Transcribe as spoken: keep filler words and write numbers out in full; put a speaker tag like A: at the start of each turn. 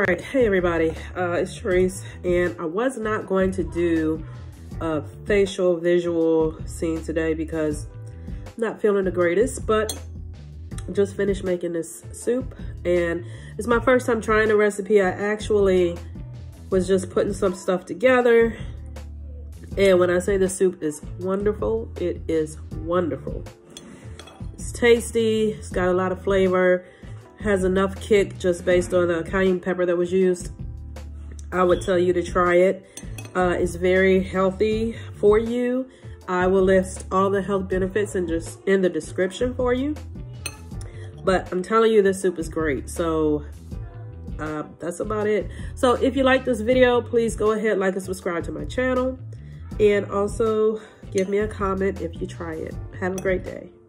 A: right, hey everybody, uh, it's Therese, and I was not going to do a facial visual scene today because I'm not feeling the greatest, but I just finished making this soup, and it's my first time trying the recipe. I actually was just putting some stuff together, and when I say the soup is wonderful, it is wonderful. It's tasty, it's got a lot of flavor, has enough kick just based on the cayenne pepper that was used. I would tell you to try it. Uh, it's very healthy for you. I will list all the health benefits in just in the description for you. But I'm telling you, this soup is great. So uh, that's about it. So if you like this video, please go ahead, like and subscribe to my channel. And also give me a comment if you try it. Have a great day.